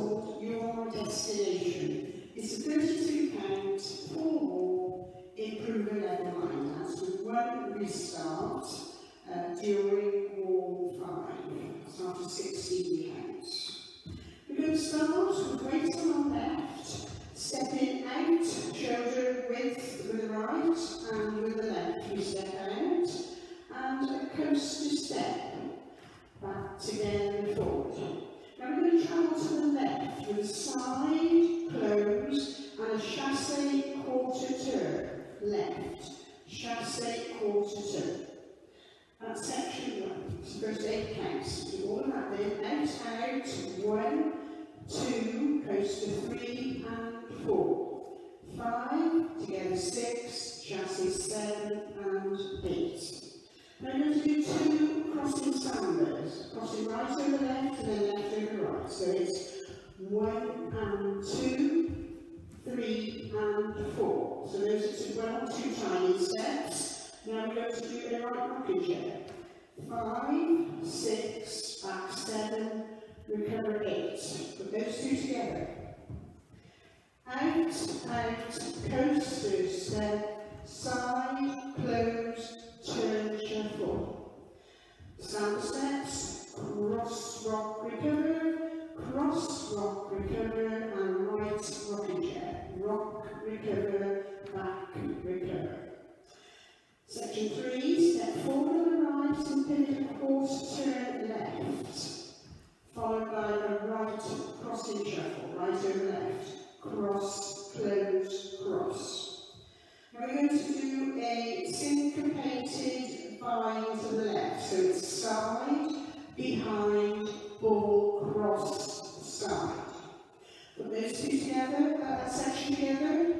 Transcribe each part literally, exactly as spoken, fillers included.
called Your Destination. It's a thirty-two count, four more, improver level line dance with one restart uh, during wall five. So after sixteen counts. We're going to start with weight on the left, stepping out, shoulder width with the right, and with the left we step out, and a coaster step, back together and forward. Now we're going to travel to the left with a side, close, and a chassé quarter turn. Left, chassé quarter turn. That's section one. So first eight counts. Do all of that then. Out, out, one, two, coaster three and four. Five, together six, chassé seven and eight. Now we're going to do two crossing sambas. Crossing right over left and then left over right. So it's one and two, three and four. So those are two, well, two tiny steps. Now we're going to do a right rocking chair. Five, six, back seven, recover eight. Put those two together. Out, out, coaster step, side, close, turn, shuffle. Samba steps, cross, rock, recover, cross, rock, recover, and right rocking chair. Rock, recover, back, recover. Section three, step forward on the right and pivot a quarter turn left, followed by a right crossing shuffle, right over left, cross, close, cross. Now we're going to do a syncopated vine to the left, so it's side, behind, ball, cross, side. Put those two together, uh, that section together.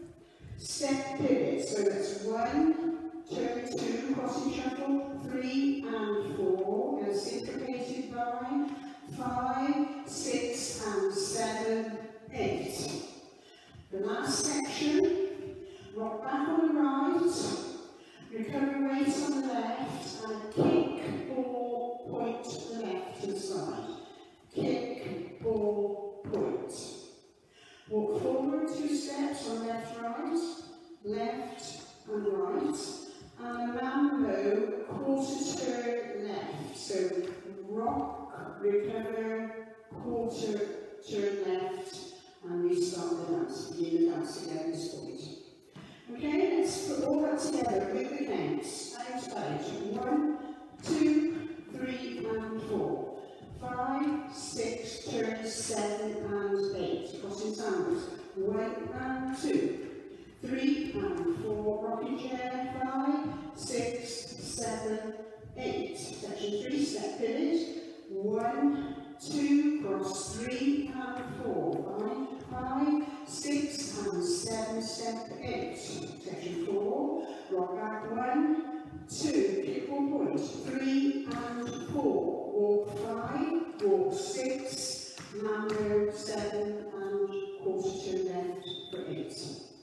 Step pivot, so that's one, turn two, crossing shuffle, three and four, and a syncopated vine, five, six and seven, eight. The last section, rock back on the right, recover weight on the left, and kick, ball, point to the left and side. Kick, ball, point. Walk forward two steps on left, right, left and right. And a mambo quarter turn left. So rock, recover, quarter turn left, and we start the dance. Begin the dance again at this point. Okay, let's put all that together with the counts. Out, out. One, two, three, and four. Five, six, turn seven and eight. Crossing sambas. One and two. Three and four, rocking chair, five, six, seven, eight. Section three, step pivot, one, two, cross three and four, five, five, six and seven, step eight. Section four, rock back one, two, kick ball point, three and four, walk five, walk six, mambo seven and quarter turn left for eight.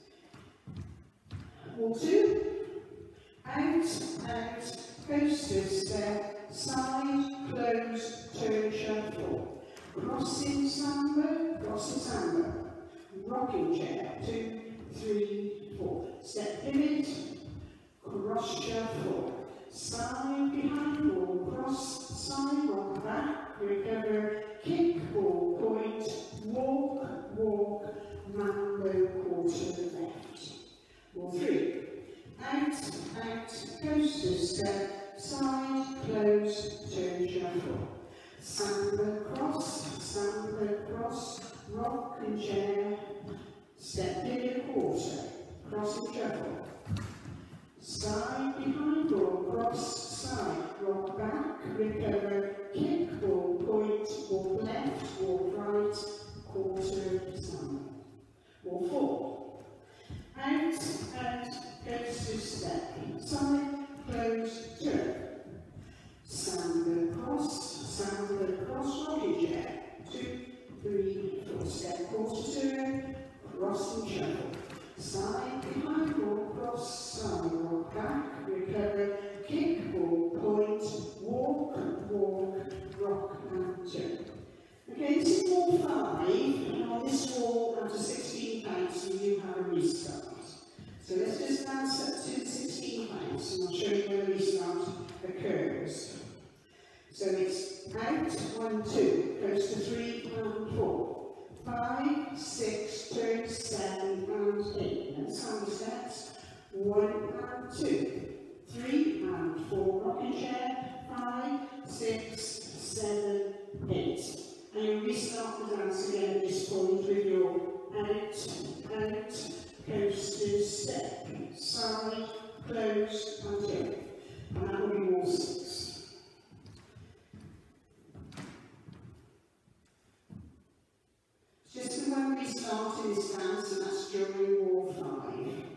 Walk two, out, out, coaster step, side, close, turn, shuffle. Crossing samba, crossing samba. Rocking chair, two, three, four. Step pivot, cross shuffle. Side, behind, ball, cross, side, rock back, recover, kick, ball, point, walk, walk, mambo, quarter left. Or three. Out, out, coaster step, side, close, turn, shuffle. Samba cross, samba cross, rock and chair, step pivot quarter, cross and shuffle. Side, behind, ball, cross, side, rock back, recover, kick, ball, point, walk left, walk right, quarter, samba. Or four. Out, out, coaster step, side, close, turn. Samba cross, samba cross, rocking chair, two, three, four, step, quarter turn, cross and shuffle. Side, behind, ball, cross, side, rock back, recover, kick, ball, point, walk, walk, rock and turn. Okay, this is wall five. this wall, after sixteen counts, you do have a restart. So let's just dance up to sixteen counts, and I'll show you where the restart occurs. So it's out, one, two, goes to three and four, five, six, turn, seven and eight. And sound steps, one and two, three and four, rocking chair, five, six, seven, eight. And you restart the dance again at this point with your out, out, coaster, step, side, close and go. And that will be wall six. Just the one we start in this dance, and that's during wall five.